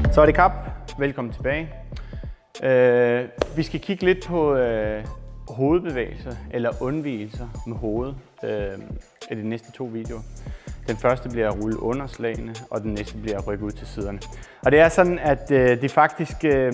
Så er det kap. Velkommen tilbage. Vi skal kigge lidt på hovedbevægelser eller undvigelser med hovedet i de næste 2 videoer. Den første bliver at rulle underslagene, og den næste bliver at rykke ud til siderne. Og det er sådan, at det faktisk,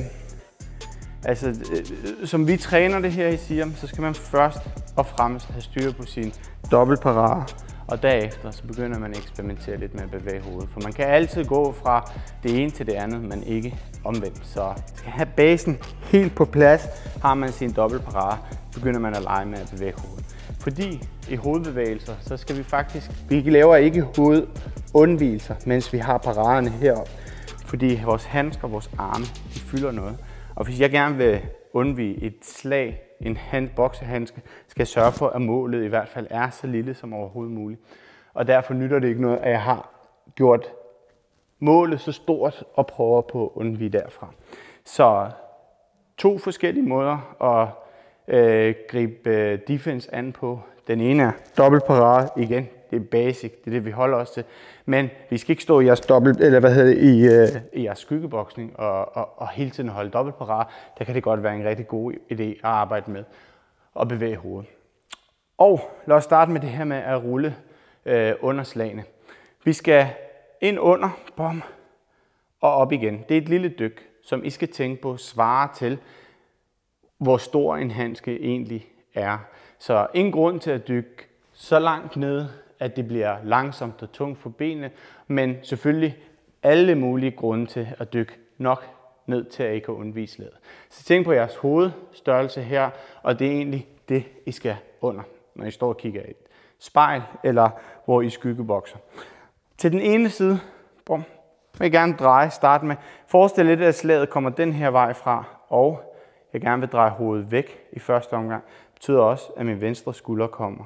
som vi træner det her i Siam, så skal man først og fremmest have styr på sin dobbeltparade. Og derefter så begynder man at eksperimentere lidt med at bevæge hovedet. For man kan altid gå fra det ene til det andet, men ikke omvendt. Så skal have basen helt på plads, har man sin dobbeltparade, begynder man at lege med at bevæge hovedet. Fordi i hovedbevægelser, så skal vi laver ikke hovedundvigelser, mens vi har paraderne heroppe. Fordi vores handsker, vores arme, de fylder noget. Og hvis jeg gerne vil undvige et slag, en boksehandske, skal jeg sørge for, at målet i hvert fald er så lille som overhovedet muligt. Og derfor nytter det ikke noget, at jeg har gjort målet så stort og prøver på at undvige derfra. Så 2 forskellige måder at gribe defense an på. Den ene er dobbeltparade igen. Det er basic, det er det vi holder os til. Men vi skal ikke stå i jeres i jeres skyggeboksning og hele tiden holde dobbeltparade. Der kan det godt være en rigtig god idé at arbejde med og bevæge hovedet. Og lad os starte med det her med at rulle underslagene. Vi skal ind under, bom, og op igen. Det er et lille dyk, som I skal tænke på svarer til, hvor stor en handske egentlig er. Så ingen grund til at dykke så langt ned, at det bliver langsomt og tungt for benene, men selvfølgelig alle mulige grunde til at dykke nok ned til, at I kan undvige slaget. Så tænk på jeres hovedstørrelse her, og det er egentlig det, I skal under, når I står og kigger i et spejl, eller hvor I skyggebokser. Til den ene side, bum, vil jeg gerne starte med. Forestil lidt, at slaget kommer den her vej fra, og jeg gerne vil dreje hovedet væk i første omgang. Det betyder også, at min venstre skulder kommer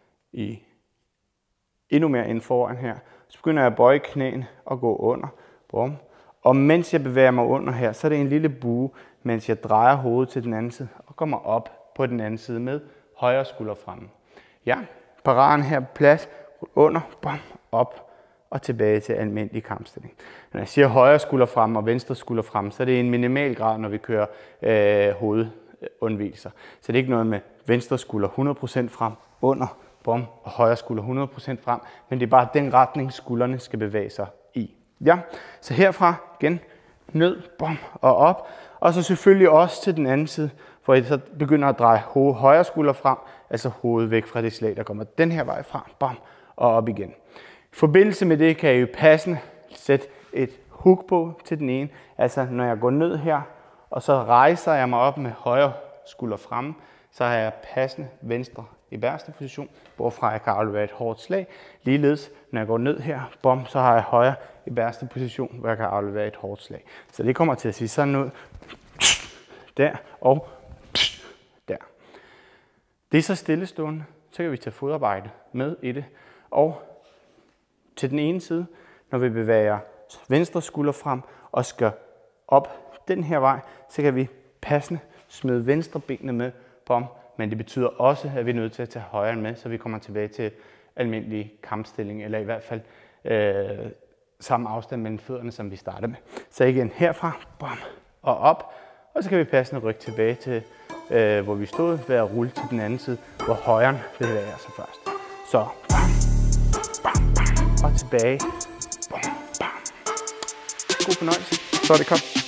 endnu mere ind foran her. Så begynder jeg at bøje knæene og gå under. Bum. Og mens jeg bevæger mig under her, så er det en lille bue, mens jeg drejer hovedet til den anden side og kommer op på den anden side med højre skulder fremme. Ja, paraden her på plads, under, bum, op og tilbage til almindelig kampstilling. Når jeg siger højre skulder frem og venstre skulder frem, så er det en minimal grad, når vi kører hovedundvigelser. Så det er ikke noget med venstre skulder 100% frem, under, bum, og højre skulder 100% frem, men det er bare den retning, skuldrene skal bevæge sig i. Ja, så herfra igen, ned, bum, og op, og så selvfølgelig også til den anden side, hvor jeg så begynder at dreje højre skulder frem, altså hovedet væk fra det slag, der kommer den her vej fra, bum, og op igen. I forbindelse med det kan jeg jo passende sætte et hook på til den ene, altså når jeg går ned her, og så rejser jeg mig op med højre skulder fremme, så har jeg passende venstre i bagerste position, hvorfra jeg kan aflevere et hårdt slag. Ligeledes, når jeg går ned her, bom, så har jeg højre i bagerste position, hvor jeg kan aflevere et hårdt slag. Så det kommer til at se sådan ud. Der og der. Det er så stillestående, så kan vi tage fodarbejde med i det. Og til den ene side, når vi bevæger venstre skulder frem og skal op den her vej, så kan vi passende smide venstre benene med, bom. Men det betyder også, at vi er nødt til at tage højre med, så vi kommer tilbage til almindelig kampstilling, eller i hvert fald samme afstand mellem fødderne, som vi startede med. Så igen herfra, bom, og op, og så kan vi passende rykke tilbage til, hvor vi stod, ved at rulle til den anden side, hvor højren bevæger sig først. Så bam, bam, bam, og tilbage, bam, bam. God fornøjelse. Så er det kom.